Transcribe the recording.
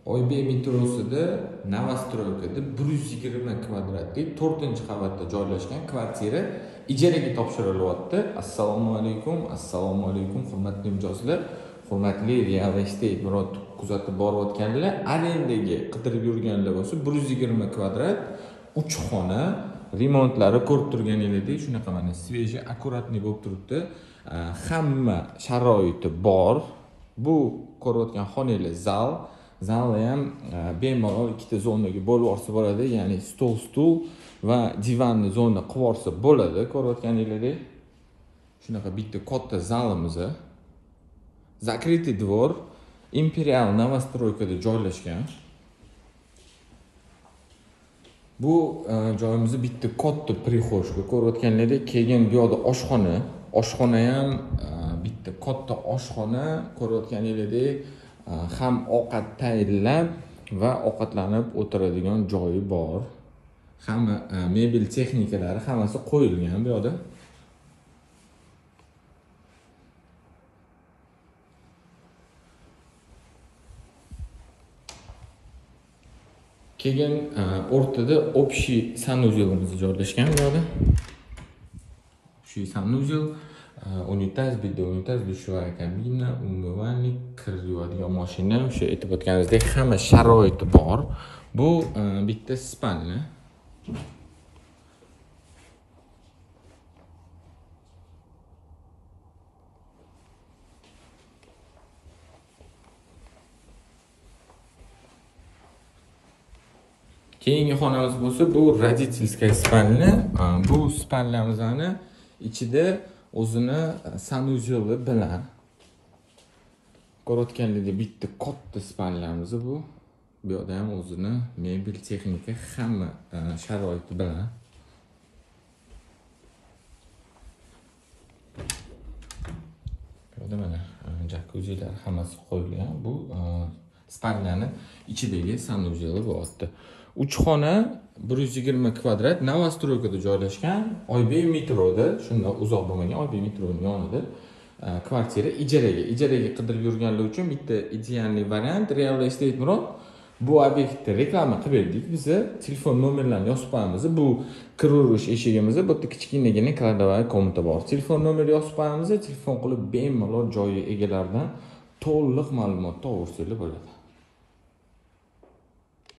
Oybek metrosida Novostroykada 120 kvadratlik 4-qavatda joylashgan kvartira ijaraga topshirilyapti. Assalomu alaykum, hurmatli mijozlar, hurmatli real estate biror kuzatib borayotganlar, arendaga qidirib yurganlar bo'lsa 120 kvadrat 3 xona remontlari ko'rib turganingizdek shunaqa mana sveji, akkuratniy bo'lib turibdi. Hamma sharoiti bor. Bu ko'rayotgan xonanglar zalda ham bemalol ikkita zonaga bo'lib olsa bo'ladi, ya'ni stul va divanni zona qilib olsa bo'ladi. Ko'rayotganingizdek shunaqa bitta katta zalimiz. Закрытый двор, Imperial Novostroykada joylashgan. Bu joyimizni bitta katta prixoshka ko'rayotganlaringdek, keyin bu yoqda oshxona ham bitta katta oshxona ko'rayotganingizdek, ham ovqat tayyorlab va ovqatlanib o'tiradigan joyi bor. Hamma mebel texnikalari hammasi qo'yilgan bu yoqda. Keyin o'rtada общий sanuzelimiz joylashgan bu yoqda. Общий sanuzel, unitaz, bitta unitaz, dushovая kabina, umывальник, kir yuvadigan mashina, o'sha aytib o'tganingizdek hamma sharoiti bor. Bu bitta spalni. Keyingi xonamiz bo'lsa, bu родительская spalni. Bu spalnamizni ichida o'zini sanuzeli bilan ko'rayotganingizda bitta katta spalnamiz bu. Bu yerda ham o'zini mebel texnika hamma sharoiti bilan. Bu yerda mana jakuzilar hammasi qo'yilgan. Bu spalnani ichidagi sanuzeli bo'lyapti. 3 xona 120 kvadrat Novostroykada joylashgan, Oybek metroda, shundan uzoq bo'lmagan Oybek metroning yonida kvartira ijaraga qidirib yurganlar uchun bitta idealniy variant. Real estate Murod bu obyektni reklama qilib berdik. Biz telefon nomerlarini yozib qo'yamiz. Bu kiraverish eshigimiz, bu yerda kichkinagina kladovaya komnata bor. Telefon nomeri yozib qo'yamiz, telefon qilib bemalol joyi egalaridan to'liq ma'lumot olib o'rsanglar bo'ladi.